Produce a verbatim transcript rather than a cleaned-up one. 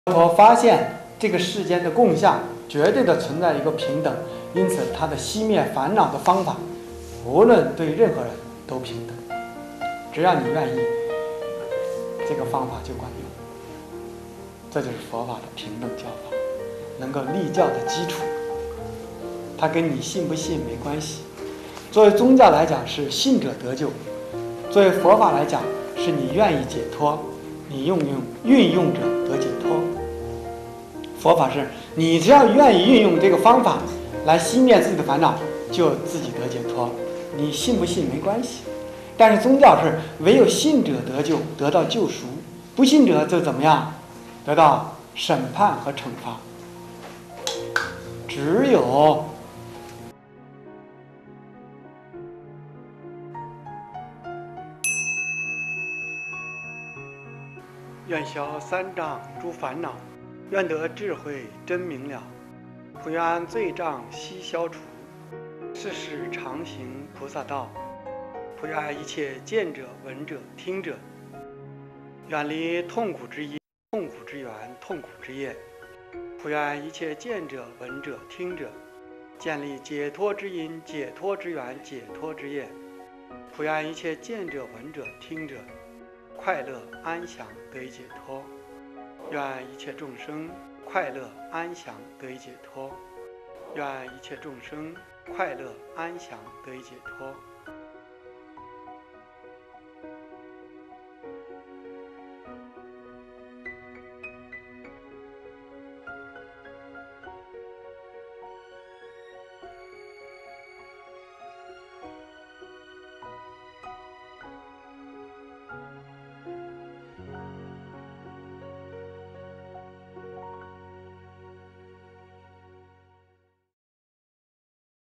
佛发现这个世间的共相绝对的存在一个平等，因此他的熄灭烦恼的方法，无论对任何人都平等。只要你愿意，这个方法就管用。这就是佛法的平等教法，能够立教的基础。它跟你信不信没关系。作为宗教来讲是信者得救，作为佛法来讲是你愿意解脱，你用用运用者得解脱。佛法是你只要愿意运用这个方法来熄灭自己的烦恼，就自己得解脱。你信不信没关系。但是宗教是唯有信者得救，得到救赎，不信者就怎么样？得到审判和惩罚。只有愿消三障诸烦恼，愿得智慧真明了，普愿罪障悉消除，世世常行菩萨道，普愿一切见者闻者听者，远离痛苦之因痛苦之源痛苦之业，普愿一切见者闻者听者，建立解脱之因解脱之源解脱之业，普愿一切见者闻者听者，快乐安详得以解脱，愿一切众生快乐安详得以解脱，愿一切众生快乐安详得以解脱。